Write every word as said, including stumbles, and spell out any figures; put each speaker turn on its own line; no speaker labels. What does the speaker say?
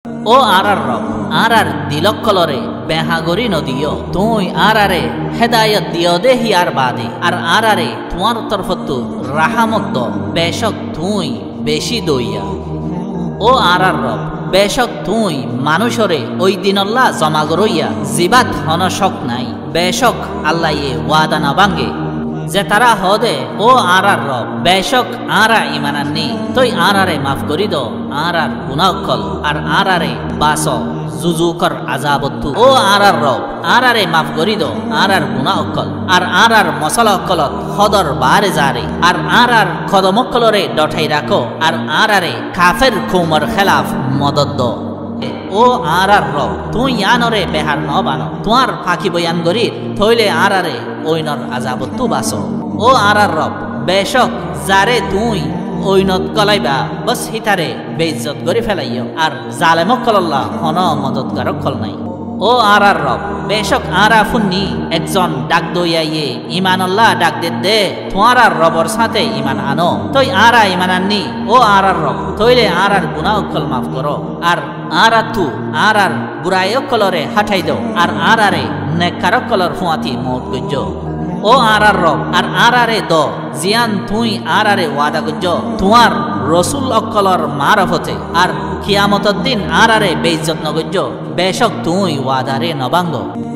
ও আরার রব আরার দিলকলরে বেহাগরি নদিও তুই আরারে হেদায়ত দিও দে হিয়ার বাদে আর আরারে তোমার তরফতু রাহামত দ বেশক তুই বেশি দইয়া। ও আরার রব বেশক তুই মানুষরে ওই দিনল্লা জমা গরইয়া জিবাত হনশক নাই বেশক আল্লাহ এ ওয়াদা না ভাঙ্গে যে তারা হদে ও আরার রব বেশক আরা ইমানান্নি তুই আরারে মাফ করি দ আরার গুনাহকল আর আরারে বাস জুজুকর আজাবত্তু। ও আরার রব আরারে মাফ করি দ আরার গুনাহকল আর আরার মশালকলত হদর বারে জারে আর আরার কদমকলরে ডঠাই রাখো আর আরারে কাফের খুমর খেলাফ মদত দ। ও আরার রব তুই ইয়ানরে বেহার ন বানো তোমার ফাঁকি বয়ান করি থইলে আরারে ওইনর আজাবত্তু বাসো। ও আরার রব বেশক যারে তুই ওইনত কলাইবা বস হিতারে বেইজ্জত করে ফেলাইও আর জালেমক কলল্লা হন মদতগারক কল নাই। ও আরার রব বেশক আরা ফুন্নি একজন ডাক দইয়াইয়ে ইমান আল্লাহ ডাক দে দে তোমার রবর সাথে ইমান আনো তুই আরা ইমান আননি। ও আরার রব তইলে আরার গুনাহ কল মাফ করো আর আরা তু আরার বুরায়ক কলরে হাঁটাই দাও আর আরারে নেকারক কলর ফুয়াতি মত গজ্জ। ও আরার রব আর আরারে দ জিয়ান তুই আরারে ওয়াদা গজ্জ তোমার রসুল অকলর মারফতে আর কিয়ামতের দিন আরারে বেইজ্জত নগজ্জ বেশক তুই ওয়াদারে নবাঙ্গ।